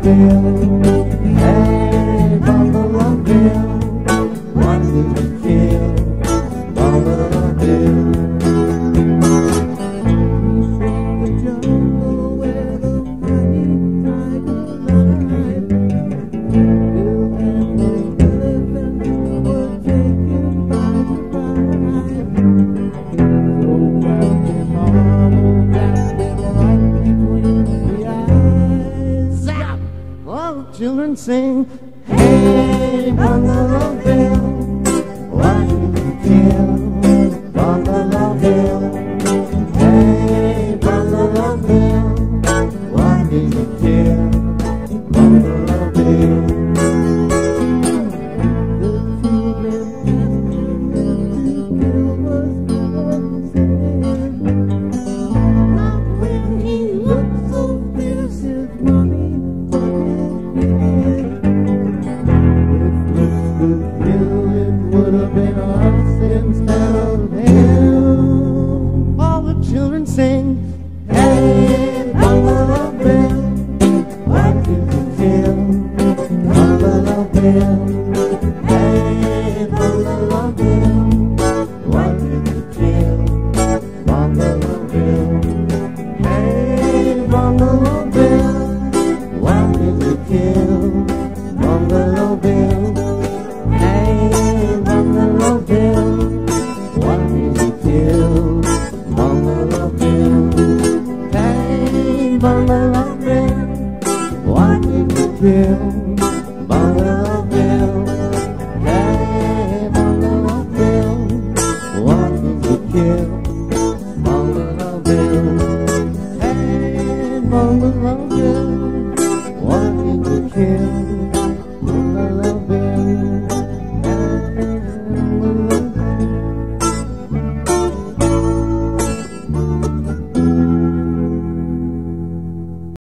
Bill, hey, Bungalow Bill, what did you kill, Bungalow Bill? Children sing, hey, Bungalow Bill, why did you kill Bungalow Bill? Hey, Bungalow Bill, why did you kill Bungalow Bill? The children asked him to kill was sad. Not when he looked so fierce, his mommy. Would have been us instead of him. All the children sing, hey, Bungalow Bill, why did you kill Bungalow Bill? Hey, Bungalow Bill, why did you kill Bungalow Bill? Hey, Bungalow Bill, why did you kill Bungalow Bill? Bungalow Bill, why did you kill Bungalow Bill? Hey, Bungalow Bill, why did you kill Bungalow Bill? Hey, Bungalow Bill, why did you kill Bungalow Bill? Hey, Bungalow Bill.